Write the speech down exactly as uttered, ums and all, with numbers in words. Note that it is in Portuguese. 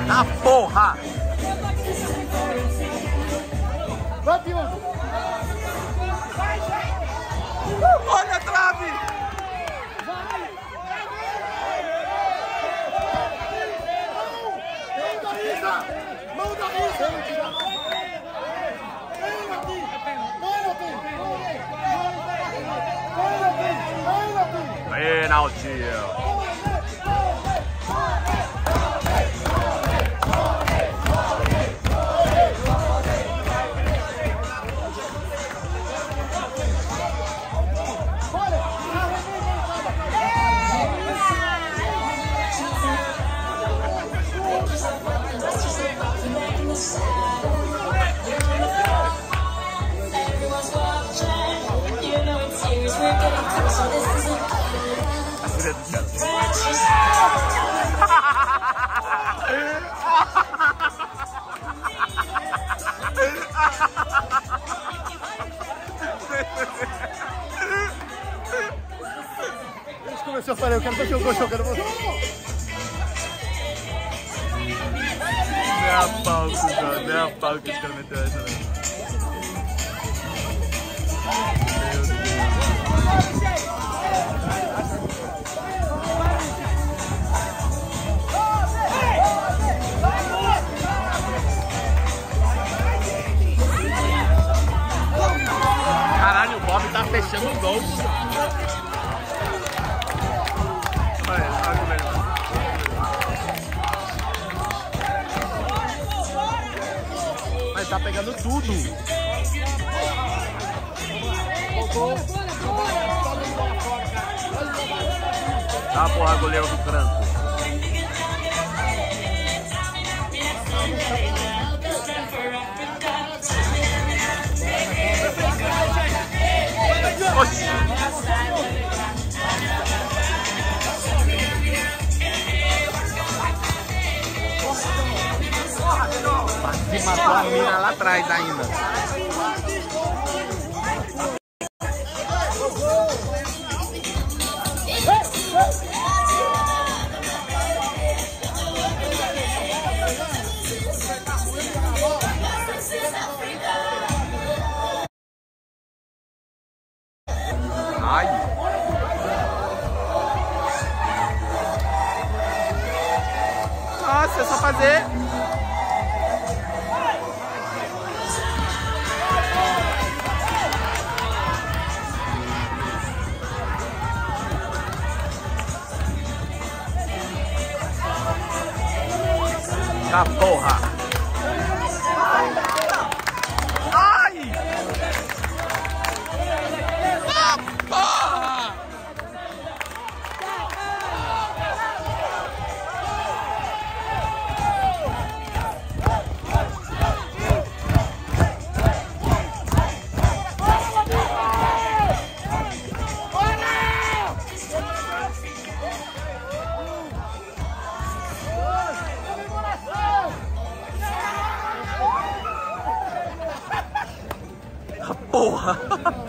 Ah, porra! Vai, Diogo! Olha a trave! Mão da Isa! Pênalti! Desde que começou eu falei, eu quero ver o gol jogando você. Nem a pau, cuzão, nem a pau que os caras meteram essa, velho. Meu Deus. Caralho, o Bob tá fechando o gol. Olha, olha como ele vai. Mas tá pegando tudo. Tá, porra, goleiro do Franco. Oxi. Quase matou a mina lá atrás ainda. Ai. Nossa, é só fazer. Ah, porra. Ai. Ah, porra. Porra!